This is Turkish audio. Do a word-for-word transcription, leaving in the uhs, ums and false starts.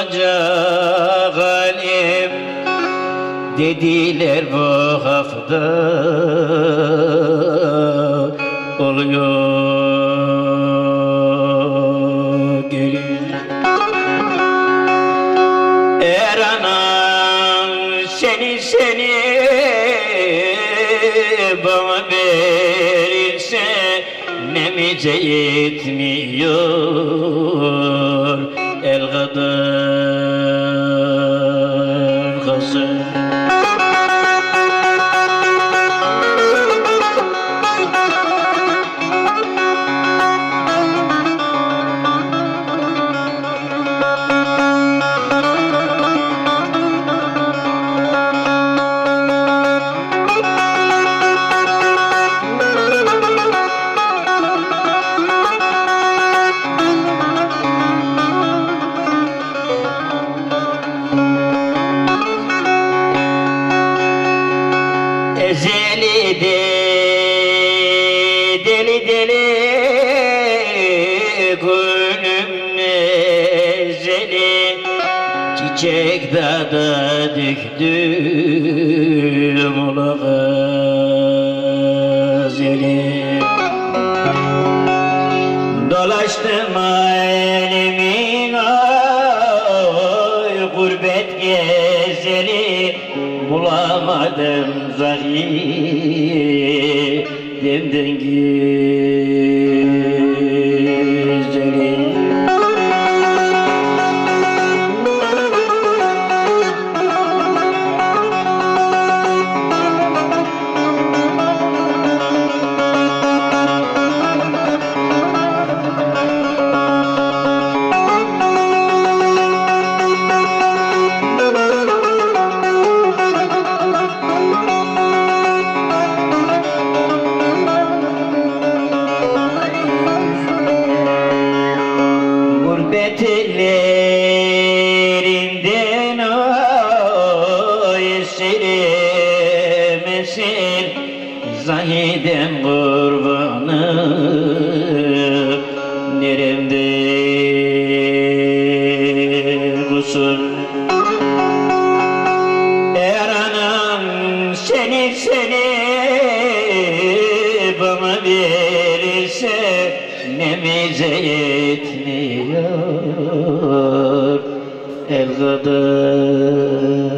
olacak halim dediler bu hafta oluyor gelin. Eğer anam seni seni bana verirse nemize yetmiyor el kadar kızım. Ezeli de deli deli gönlüm ezeli çiçek dağda döktüm ola gazeli. Dolaştım alemin ay gurbet gezeli bulamadım zahidimden güzeli. Ellerinden oy esirmesin zahidem kurbanım neremde kusur. Eğer anam seni seni bana verirse nemize yetmiyor el kadar